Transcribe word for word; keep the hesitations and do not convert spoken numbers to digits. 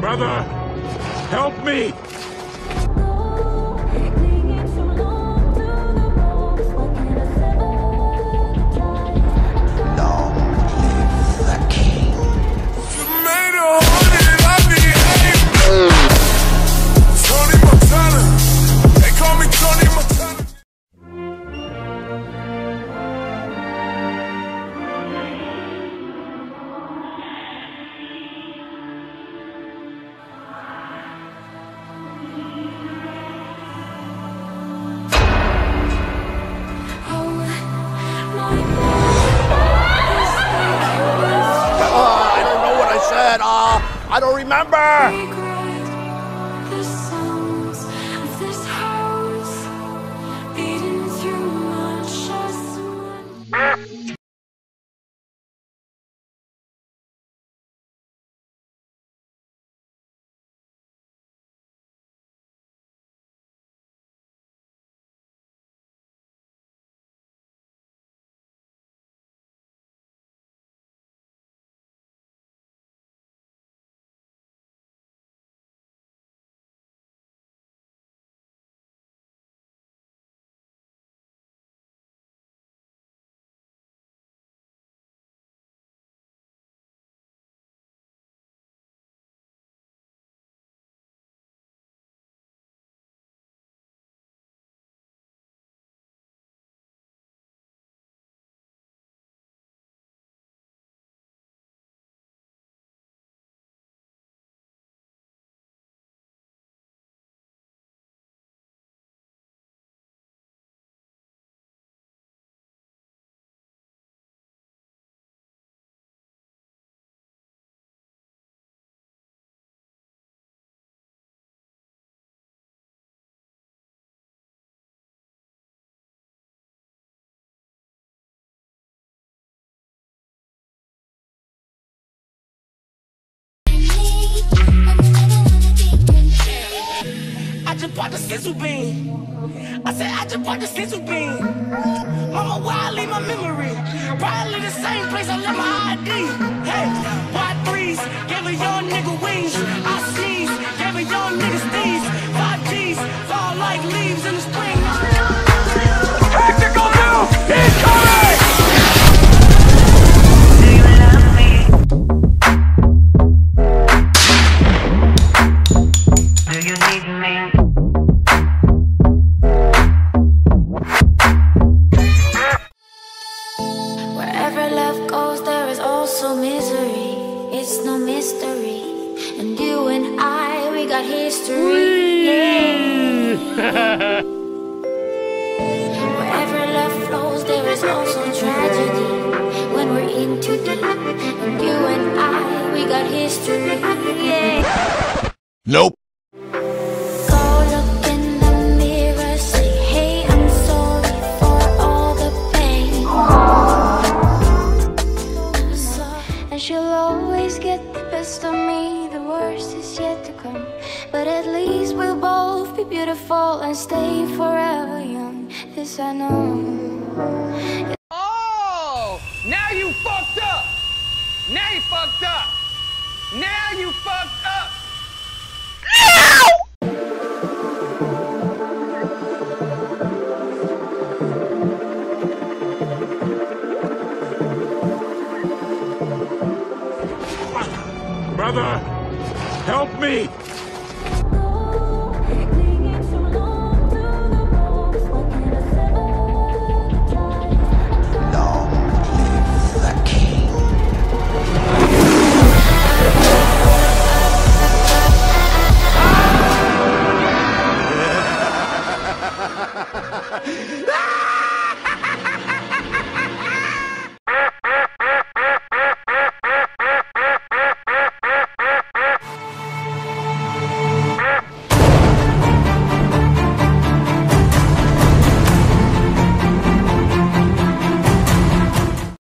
Brother, help me! I don't remember! I just bought the sizzle bean. I said I just bought the sizzle bean. Mama, where I leave my memory? Probably the same place I left my I D. Hey, Y threes, gave a young nigga wings. I sneeze, gave a young nigga steez. Five G's, fall like leaves in the spring. Tactical move! He's coming! Do you love me? Do you need me? Wherever love goes, there is also misery. It's no mystery. And you and I, we got history. Yeah. Wherever love flows, there is also tragedy. When we're in too deep. And you and I, we got history. Yeah. Nope. She'll always get the best of me. The worst is yet to come. But at least we'll both be beautiful and stay forever young. This I know. Oh! Now you fucked up! Now you fucked up! Now you fucked up! Brother, help me!